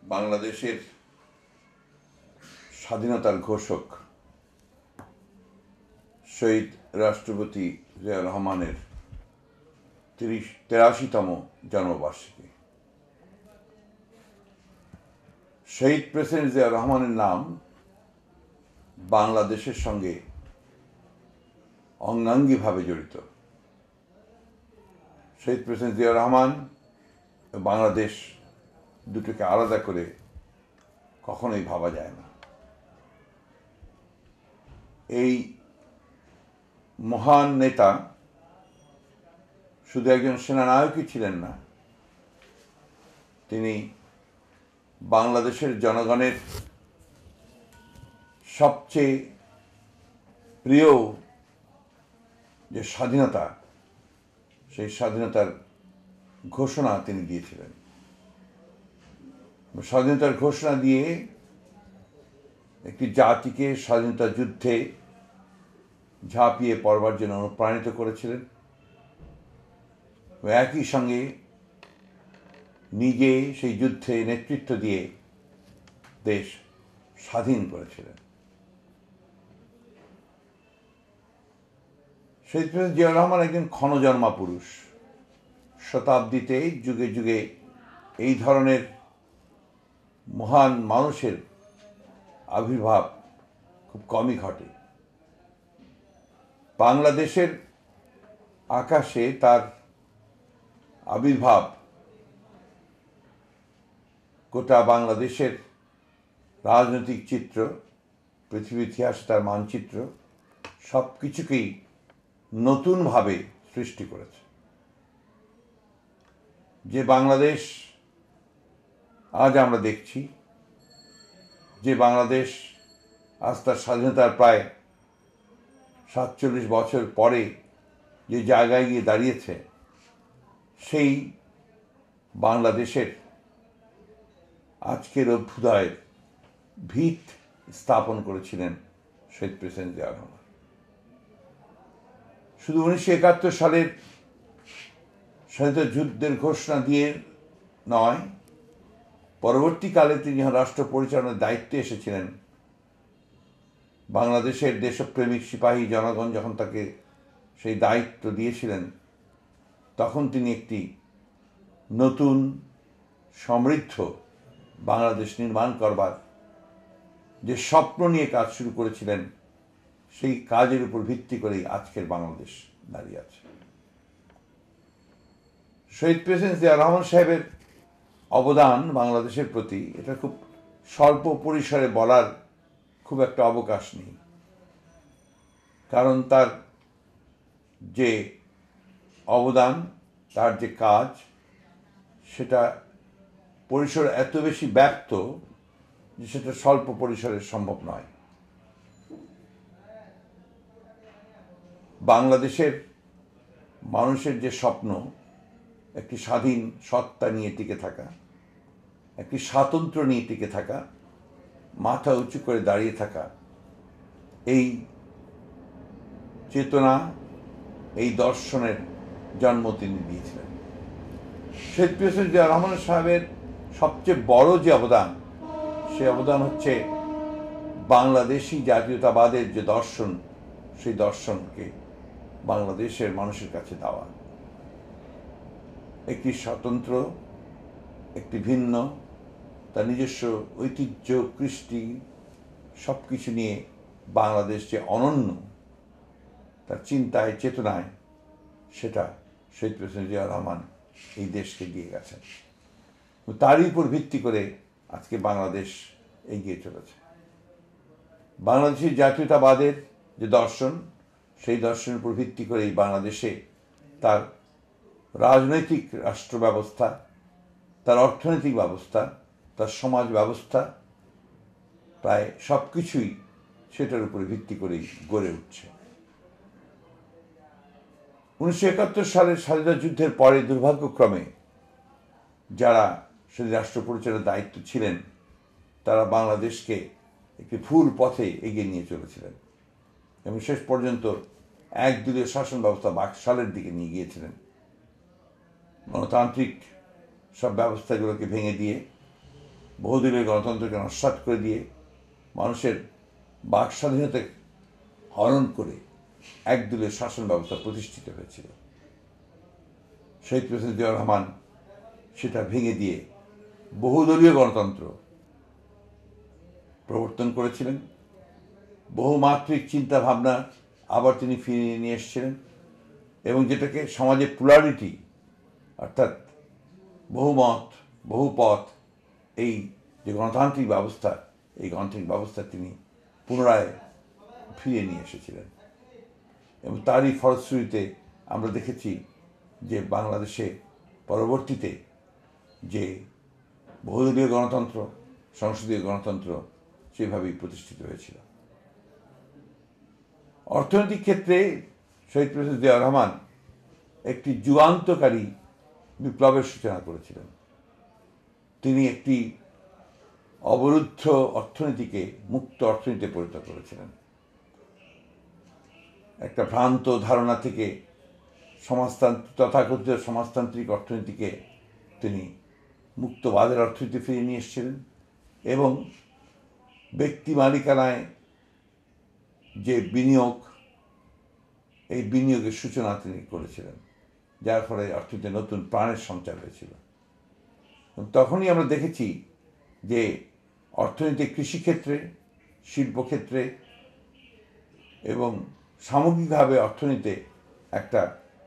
বাংলাদেশের স্বাধীনতার ঘোষক শহীদ রাষ্ট্রপতি জিয়া রহমানের 83তম জন্মবার্ষিকী। শহীদ প্রেসিডেন্ট জিয়া রহমানের নাম বাংলাদেশের সঙ্গে অঙ্গাঙ্গিভাবে জড়িত। শহীদ প্রেসিডেন্ট জিয়া রহমান বাংলাদেশ দুটোকে আলাদা করে কখনোই ভাবা যায় না। এই মহান নেতা শুধু একজন সেনানায়কই ছিলেন না, তিনি বাংলাদেশের জনগণের সবচেয়ে প্রিয় যে স্বাধীনতা, সেই স্বাধীনতার ঘোষণা তিনি দিয়েছিলেন। স্বাধীনতার ঘোষণা দিয়ে একটি জাতিকে স্বাধীনতা যুদ্ধে ঝাঁপিয়ে পড়বার জন্য অনুপ্রাণিত করেছিলেন। একই সঙ্গে নিজে সেই যুদ্ধে নেতৃত্ব দিয়ে দেশ স্বাধীন করেছিলেন। শহীদ প্রেসিডেন্ট জিয়া রহমান একজন ক্ষণজন্মা পুরুষ। শতাব্দীতে যুগে যুগে এই ধরনের মহান মানুষের আবির্ভাব খুব কমই ঘটে। বাংলাদেশের আকাশে তার আবির্ভাব গোটা বাংলাদেশের রাজনৈতিক চিত্র, পৃথিবীর ইতিহাসে তার মানচিত্র সব কিছুকেই নতুনভাবে সৃষ্টি করেছে। যে বাংলাদেশ আজ আমরা দেখছি, যে বাংলাদেশ আজ তার স্বাধীনতার প্রায় 47 বছর পরে যে জায়গায় গিয়ে দাঁড়িয়েছে, সেই বাংলাদেশের আজকের অভ্যুদয়ের ভিত স্থাপন করেছিলেন শহীদ প্রেসিডেন্ট জিয়া রহমান। শুধু 1971 সালের স্বাধীনতা যুদ্ধের ঘোষণা দিয়ে নয়, পরবর্তীকালে তিনি যখন রাষ্ট্র পরিচালনার দায়িত্বে এসেছিলেন, বাংলাদেশের দেশপ্রেমিক সিপাহী জনগণ যখন তাকে সেই দায়িত্ব দিয়েছিলেন, তখন তিনি একটি নতুন সমৃদ্ধ বাংলাদেশ নির্মাণ করবার যে স্বপ্ন নিয়ে কাজ শুরু করেছিলেন, সেই কাজের উপর ভিত্তি করেই আজকের বাংলাদেশ দাঁড়িয়ে আছে। শহীদ প্রেসিডেন্ট জিয়া রহমান সাহেবের অবদান বাংলাদেশের প্রতি, এটা খুব স্বল্প পরিসরে বলার খুব একটা অবকাশ নেই। কারণ তার যে অবদান, তার যে কাজ, সেটা পরিসর এত বেশি ব্যাপ্ত যে সেটা স্বল্প পরিসরে সম্ভব নয়। বাংলাদেশের মানুষের যে স্বপ্ন, একটি স্বাধীন সত্তা নিয়ে টিকে থাকা, একটি স্বাতন্ত্র্য নিয়ে টিকে থাকা, মাথা উঁচু করে দাঁড়িয়ে থাকা, এই চেতনা, এই দর্শনের জন্ম তিনি দিয়েছিলেন। শহীদ প্রেসিডেন্ট জিয়া রহমান সাহেবের সবচেয়ে বড় যে অবদান, সে অবদান হচ্ছে বাংলাদেশি জাতীয়তাবাদের যে দর্শন, সেই দর্শনকে বাংলাদেশের মানুষের কাছে দেওয়া। একটি স্বতন্ত্র, একটি ভিন্ন, তার নিজস্ব ঐতিহ্য, কৃষ্টি সব কিছু নিয়ে বাংলাদেশ যে অনন্য, তার চিন্তায়, চেতনায়, সেটা শহীদ প্রেসিডেন্ট জিয়া রহমান এই দেশকে দিয়ে গেছেন। তারই উপর ভিত্তি করে আজকে বাংলাদেশ এগিয়ে চলেছে। বাংলাদেশের জাতীয়তাবাদের যে দর্শন, সেই দর্শনের উপর ভিত্তি করেই বাংলাদেশে তার রাজনৈতিক রাষ্ট্র ব্যবস্থা, তার অর্থনৈতিক ব্যবস্থা, তার সমাজ ব্যবস্থা, প্রায় সব কিছুই সেটার উপরে ভিত্তি করেই গড়ে উঠছে। 1971 সালের স্বাধীনতা যুদ্ধের পরে দুর্ভাগ্যক্রমে যারা সেই রাষ্ট্র পরিচালনার দায়িত্ব ছিলেন, তারা বাংলাদেশকে একটি ভুল পথে এগিয়ে নিয়ে চলেছিলেন এবং শেষ পর্যন্ত একদলীয় শাসন ব্যবস্থা বাকশালের দিকে নিয়ে বহুদলীয় গণতন্ত্রকে নস্যাৎ করে দিয়ে মানুষের বাক স্বাধীনতা হরণ করে একদলীয় শাসন ব্যবস্থা প্রতিষ্ঠিত হয়েছিল। শহীদ প্রেসিডেন্ট জিয়াউর রহমান সেটা ভেঙে দিয়ে বহুদলীয় গণতন্ত্র প্রবর্তন করেছিলেন। বহুমাত্রিক চিন্তা ভাবনা আবার তিনি ফিরিয়ে নিয়ে এসেছিলেন, এবং যেটাকে সমাজে প্লুরালিটি অর্থাৎ বহুমত বহুপথ এই যে গণতান্ত্রিক ব্যবস্থা, এই গণতান্ত্রিক ব্যবস্থা তিনি পুনরায় ফিরিয়ে নিয়ে এসেছিলেন। এবং তারই ফলশ্রুতিতে আমরা দেখেছি যে বাংলাদেশে পরবর্তীতে যে বহুদলীয় গণতন্ত্র, সংসদীয় গণতন্ত্র সেভাবেই প্রতিষ্ঠিত হয়েছিল। অর্থনৈতিক ক্ষেত্রে শহীদ প্রেসিডেন্ট জিয়াউর রহমান একটি যুগান্তকারী বিপ্লবের সূচনা করেছিলেন। তিনি একটি অবরুদ্ধ অর্থনীতিকে মুক্ত অর্থনীতিতে পরিণত করেছিলেন। একটা ভ্রান্ত ধারণা থেকে তথাকথিত সমাজতান্ত্রিক অর্থনীতিকে তিনি মুক্ত বাজার অর্থনীতি ফিরিয়ে নিয়ে এসেছিলেন, এবং ব্যক্তি মালিকানায় যে বিনিয়োগ, এই বিনিয়োগের সূচনা তিনি করেছিলেন, যার ফলে অর্থনীতিতে নতুন প্রাণের সঞ্চার হয়েছিল। তখনই আমরা দেখেছি যে অর্থনীতি কৃষিক্ষেত্রে, শিল্পক্ষেত্রে এবং সামগ্রিকভাবে অর্থনীতিতে একটা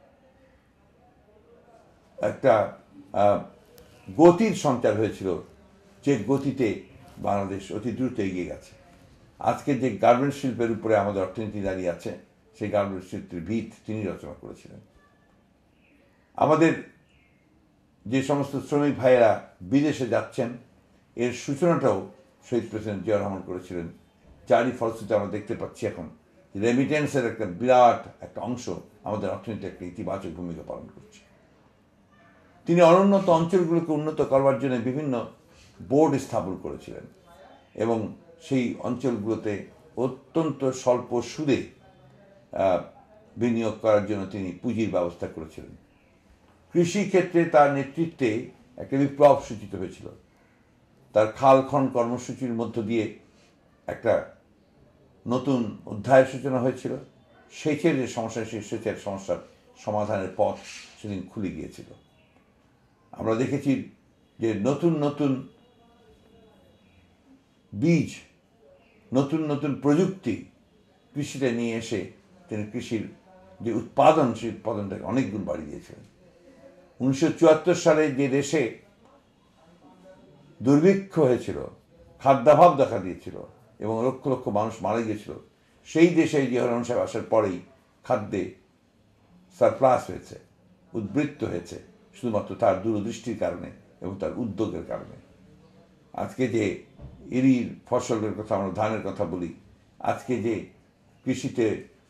একটা গতির সঞ্চার হয়েছিল, যে গতিতে বাংলাদেশ অতি দ্রুত এগিয়ে গেছে। আজকে যে গার্মেন্টস শিল্পের উপরে আমাদের অর্থনীতি দাঁড়িয়ে আছে, সেই গার্মেন্টস শিল্পের ভিত তিনি রচনা করেছিলেন। আমাদের যে সমস্ত শ্রমিক ভাইয়েরা বিদেশে যাচ্ছেন, এর সূচনাটাও শহীদ প্রেসিডেন্ট জিয়াউর রহমান করেছিলেন, যারই ফলশ্রুতিতে আমরা দেখতে পাচ্ছি এখন রেমিটেন্সের একটা বিরাট একটা অংশ আমাদের অর্থনীতিতে একটা ইতিবাচক ভূমিকা পালন করছে। তিনি অনুন্নত অঞ্চলগুলোকে উন্নত করবার জন্য বিভিন্ন বোর্ড স্থাপন করেছিলেন, এবং সেই অঞ্চলগুলোতে অত্যন্ত স্বল্প সুদে বিনিয়োগ করার জন্য তিনি পুঁজির ব্যবস্থা করেছিলেন। কৃষিক্ষেত্রে তার নেতৃত্বে একটা বিপ্লব সূচিত হয়েছিল। তার খাল খনন কর্মসূচির মধ্য দিয়ে একটা নতুন অধ্যায়ের সূচনা হয়েছিল। সেচের যে সমস্যা, সেই সেচের সমস্যার সমাধানের পথ সেদিন খুলে গিয়েছিল। আমরা দেখেছি যে নতুন নতুন বীজ, নতুন নতুন প্রযুক্তি কৃষিতে নিয়ে এসে তিনি কৃষির যে উৎপাদন, সেই উৎপাদনটাকে অনেক গুণ বাড়িয়ে দিয়েছিলেন। 1974 সালে যে দেশে দুর্ভিক্ষ হয়েছিল, খাদ্যাভাব দেখা দিয়েছিল এবং লক্ষ লক্ষ মানুষ মারা গিয়েছিল, সেই দেশে জিয়াউর রহমান সাহেব আসার পরেই খাদ্যে সারপ্লাস হয়েছে, উদ্বৃত্ত হয়েছে, শুধুমাত্র তার দূরদৃষ্টির কারণে এবং তার উদ্যোগের কারণে। আজকে যে এরির ফসলের কথা, আমরা ধানের কথা বলি, আজকে যে কৃষিতে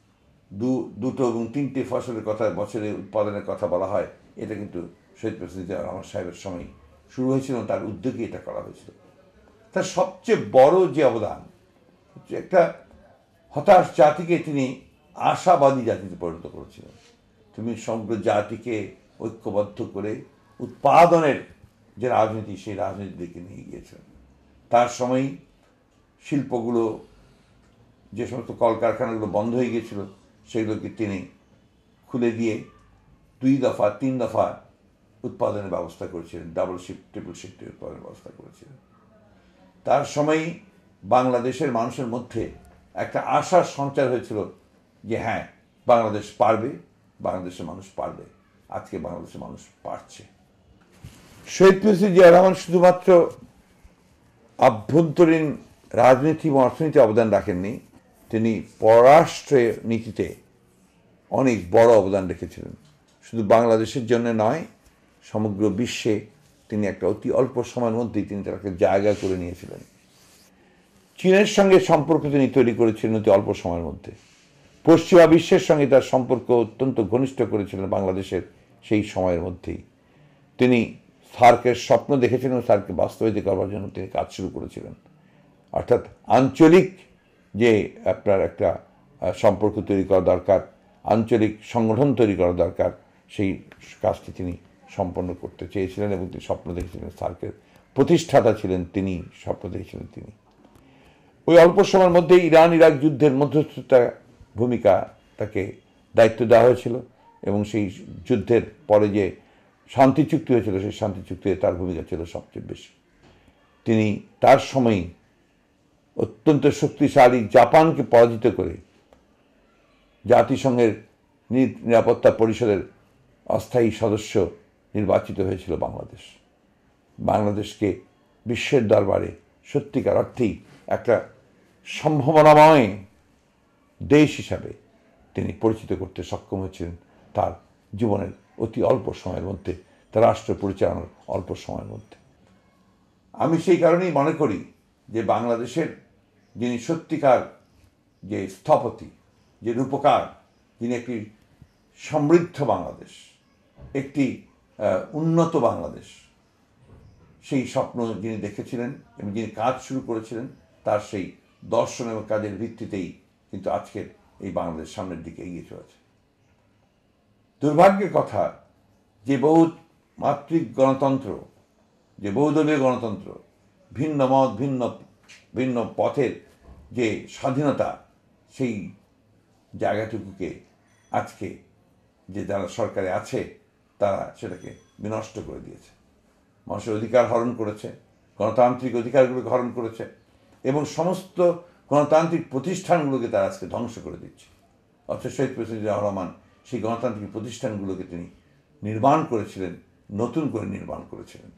দুটো এবং তিনটে ফসলের কথা বছরে উৎপাদনের কথা বলা হয়, এটা কিন্তু শহীদ প্রেসিডেন্ট জিয়াউর রহমান সাহেবের সময় শুরু হয়েছিল, তার উদ্যোগে এটা করা হয়েছিল। তার সবচেয়ে বড় যে অবদান, একটা হতাশ জাতিকে তিনি আশাবাদী জাতিতে পরিণত করেছিলেন। তুমি সমগ্র জাতিকে ঐক্যবদ্ধ করে উৎপাদনের যে রাজনীতি, সেই রাজনীতির দিকে নিয়ে গিয়েছিলেন। তার সময়ই শিল্পগুলো, যে সমস্ত কলকারখানাগুলো বন্ধ হয়ে গিয়েছিল, সেগুলোকে তিনি খুলে দিয়ে 2 দফা 3 দফা উৎপাদনের ব্যবস্থা করেছিলেন, ডাবল শিফট ট্রিপল শিফটে উৎপাদনের ব্যবস্থা করেছিলেন। তার সময়ই বাংলাদেশের মানুষের মধ্যে একটা আশার সঞ্চার হয়েছিল যে হ্যাঁ, বাংলাদেশ পারবে, বাংলাদেশের মানুষ পারবে। আজকে বাংলাদেশের মানুষ পারছে। শহীদ প্রেসিডেন্ট জিয়াউর রহমান শুধুমাত্র আভ্যন্তরীণ রাজনীতি এবং অর্থনীতি অবদান রাখেননি, তিনি পররাষ্ট্র নীতিতে অনেক বড় অবদান রেখেছিলেন। শুধু বাংলাদেশের জন্য নয়, সমগ্র বিশ্বে তিনি একটা অতি অল্প সময়ের মধ্যেই তিনি তার একটা জায়গা করে নিয়েছিলেন। চীনের সঙ্গে সম্পর্ক তিনি তৈরি করেছিলেন অতি অল্প সময়ের মধ্যে। পশ্চিমা বিশ্বের সঙ্গে তার সম্পর্ক অত্যন্ত ঘনিষ্ঠ করেছিলেন বাংলাদেশের সেই সময়ের মধ্যেই। তিনি সার্কের স্বপ্ন দেখেছিলেন, সার্ককে বাস্তবায়িত করবার জন্য তিনি কাজ শুরু করেছিলেন। অর্থাৎ আঞ্চলিক যে আপনার একটা সম্পর্ক তৈরি করা দরকার, আঞ্চলিক সংগঠন তৈরি করা দরকার, সেই কাজটি তিনি সম্পন্ন করতে চেয়েছিলেন এবং তিনি স্বপ্ন দেখেছিলেন সার্কের প্রতিষ্ঠাতা ছিলেন তিনি, স্বপ্ন দেখেছিলেন তিনি। ওই অল্প সময়ের মধ্যে ইরান ইরাক যুদ্ধের মধ্যস্থতা ভূমিকা তাকে দায়িত্ব দেওয়া হয়েছিল, এবং সেই যুদ্ধের পরে যে শান্তি চুক্তি হয়েছিল সেই শান্তি চুক্তিতে তার ভূমিকা ছিল সবচেয়ে বেশি। তিনি তার সময়ই অত্যন্ত শক্তিশালী জাপানকে পরাজিত করে জাতিসংঘের নিরাপত্তা পরিষদের অস্থায়ী সদস্য নির্বাচিত হয়েছিল বাংলাদেশ। বাংলাদেশকে বিশ্বের দরবারে সত্যিকার অর্থেই একটা সম্ভাবনাময় দেশ হিসাবে তিনি পরিচিত করতে সক্ষম হয়েছিলেন তার জীবনের অতি অল্প সময়ের মধ্যে, তার রাষ্ট্র পরিচালনার অল্প সময়ের মধ্যে। আমি সেই কারণেই মনে করি যে বাংলাদেশের যিনি সত্যিকার যে স্থপতি, যে রূপকার, যিনি একটি সমৃদ্ধ বাংলাদেশ, একটি উন্নত বাংলাদেশ, সেই স্বপ্ন যিনি দেখেছিলেন এবং যিনি কাজ শুরু করেছিলেন, তার সেই দর্শন এবং কাজের ভিত্তিতেই কিন্তু আজকের এই বাংলাদেশ সামনের দিকে এগিয়ে চলেছে। দুর্ভাগ্যের কথা যে বহুমাত্রিক গণতন্ত্র, যে বহুদলীয় গণতন্ত্র, ভিন্ন মত ভিন্ন পথের যে স্বাধীনতা, সেই জায়গাটুকুকে আজকে যে যারা সরকারে আছে তারা সেটাকে বিনষ্ট করে দিয়েছে। মানুষের অধিকার হরণ করেছে, গণতান্ত্রিক অধিকারগুলোকে হরণ করেছে, এবং সমস্ত গণতান্ত্রিক প্রতিষ্ঠানগুলোকে তারা আজকে ধ্বংস করে দিচ্ছে। অথচ শহীদ প্রেসিডেন্ট জিয়াউর রহমান সেই গণতান্ত্রিক প্রতিষ্ঠানগুলোকে তিনি নির্মাণ করেছিলেন, নতুন করে নির্মাণ করেছিলেন।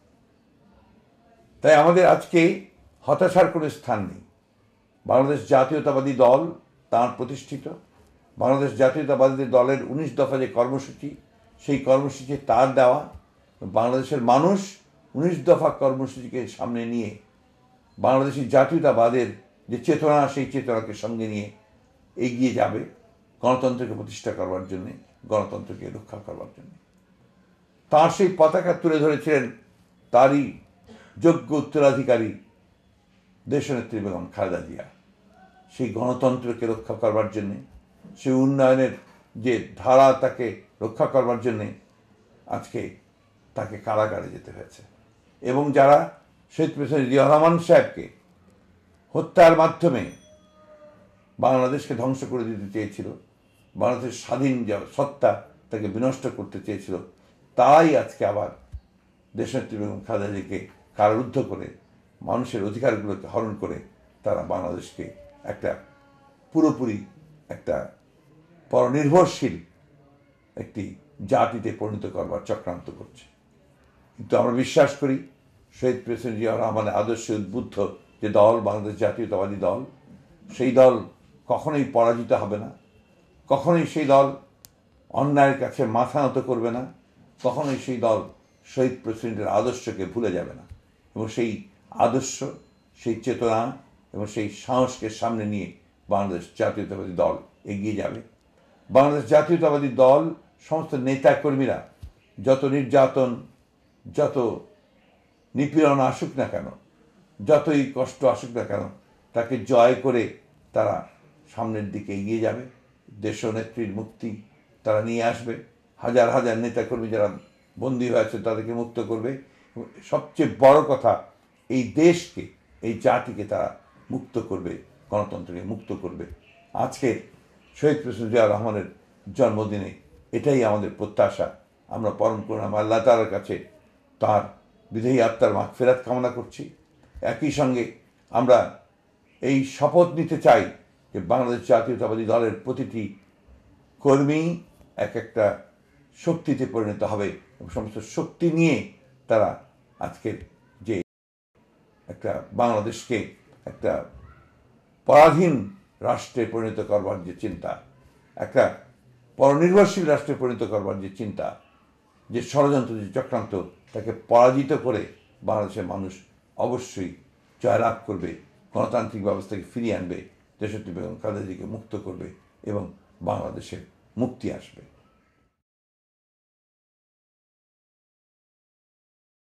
তাই আমাদের আজকে হতাশার কোনো স্থান নেই। বাংলাদেশ জাতীয়তাবাদী দল তাঁর প্রতিষ্ঠিত, বাংলাদেশ জাতীয়তাবাদী দলের 19 দফা যে কর্মসূচি, সেই কর্মসূচি তার দেওয়া। বাংলাদেশের মানুষ 19 দফা কর্মসূচিকে সামনে নিয়ে বাংলাদেশি জাতীয়তাবাদের যে চেতনা, সেই চেতনাকে সঙ্গে নিয়ে এগিয়ে যাবে গণতন্ত্রকে প্রতিষ্ঠা করবার জন্যে, গণতন্ত্রকে রক্ষা করবার জন্য। তাঁর সেই পতাকা তুলে ধরেছিলেন তারই যোগ্য উত্তরাধিকারী দেশনেত্রী বেগম খালেদা জিয়া। সেই গণতন্ত্রকে রক্ষা করবার জন্যে, সেই উন্নয়নের যে ধারা তাকে রক্ষা করবার জন্যে আজকে তাকে কারাগারে যেতে হয়েছে। এবং যারা শহীদ প্রেসিডেন্ট জিয়াউর রহমান সাহেবকে হত্যার মাধ্যমে বাংলাদেশকে ধ্বংস করে দিতে চেয়েছিল, বাংলাদেশের স্বাধীন সত্তা তাকে বিনষ্ট করতে চেয়েছিল, তারাই আজকে আবার দেশনেত্রী বেগম খালেদা জিয়াকে কারারুদ্ধ করে মানুষের অধিকারগুলোকে হরণ করে তারা বাংলাদেশকে একটা পুরোপুরি একটা পরনির্ভরশীল একটি জাতিতে পরিণত করবার চক্রান্ত করছে। কিন্তু আমরা বিশ্বাস করি শহীদ প্রেসিডেন্ট জিয়াউর রহমানের আদর্শে উদ্বুদ্ধ যে দল বাংলাদেশ জাতীয়তাবাদী দল, সেই দল কখনোই পরাজিত হবে না, কখনোই সেই দল অন্যায়ের কাছে মাথা নত করবে না, কখনোই সেই দল শহীদ প্রেসিডেন্টের আদর্শকে ভুলে যাবে না, এবং সেই আদর্শ, সেই চেতনা এবং সেই সাহসকে সামনে নিয়ে বাংলাদেশ জাতীয়তাবাদী দল এগিয়ে যাবে। বাংলাদেশ জাতীয়তাবাদী দল সমস্ত নেতাকর্মীরা যত নির্যাতন, যত নিপীড়ন আসুক না কেন, যতই কষ্ট আসুক না কেন, তাকে জয় করে তারা সামনের দিকে এগিয়ে যাবে। দেশনেত্রীর মুক্তি তারা নিয়ে আসবে, হাজার হাজার নেতাকর্মী যারা বন্দী হয়েছে তাদেরকে মুক্ত করবে। সবচেয়ে বড় কথা, এই দেশকে, এই জাতিকে তারা মুক্ত করবে, গণতন্ত্রকে মুক্ত করবে। আজকে শহীদ প্রেসিডেন্ট জিয়াউর রহমানের জন্মদিনে এটাই আমাদের প্রত্যাশা। আমরা পরম করুণাময় আল্লাহ তাআলার কাছে তার বিদেহী আত্মার মাগফিরাত কামনা করছি। একই সঙ্গে আমরা এই শপথ নিতে চাই যে বাংলাদেশ জাতীয়তাবাদী দলের প্রতিটি কর্মী এক একটা শক্তিতে পরিণত হবে, এবং সমস্ত শক্তি নিয়ে তারা আজকের যে একটা বাংলাদেশকে একটা পরাধীন রাষ্ট্রে পরিণত করবার যে চিন্তা, একটা পরনির্ভরশীল রাষ্ট্রে পরিণত করবার যে চিন্তা, যে ষড়যন্ত্র, যে চক্রান্ত, তাকে পরাজিত করে বাংলাদেশের মানুষ অবশ্যই জয়লাভ করবে, গণতান্ত্রিক ব্যবস্থাকে ফিরিয়ে আনবে, দেশনেত্রী বেগম খালেদা জিয়াকে মুক্ত করবে এবং বাংলাদেশের মুক্তি আসবে।